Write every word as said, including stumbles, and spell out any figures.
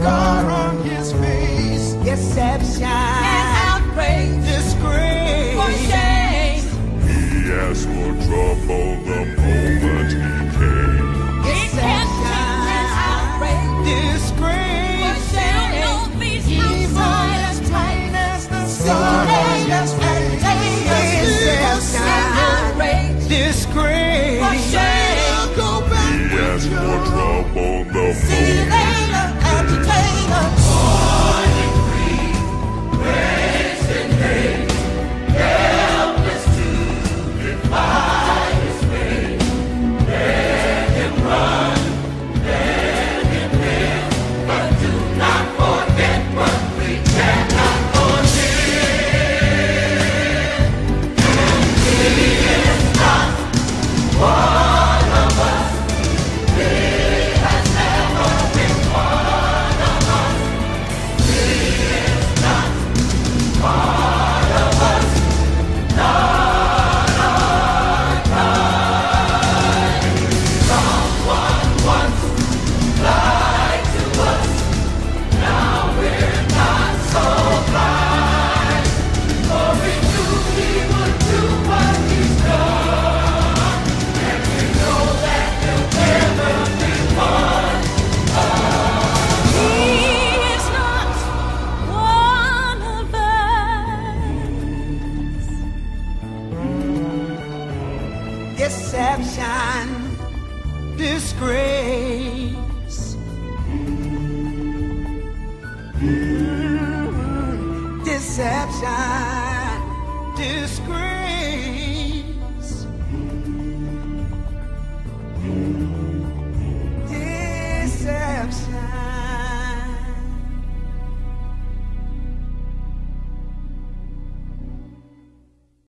scar on his face. Deception and outrage, disgrace, for shame. He asked for trouble the moment he came. Deception and outrage, disgrace, for shame. Evil as plain as the sun. Deception and outrage, disgrace, for shame. Go back He asked for trouble the See moment later, agitator. Born and free, raised in hate, helpless to defy his fate. Let him run, let him live, but do not forget what we cannot forgive. He is not one of us. He has never been one of us. He is not part of us. Not our kind. Someone once lied to us. Now we're not so blind. For we knew he would do what he's done. And we know that he'll never be one. He is not one of us. deception, disgrace, deception, disgrace.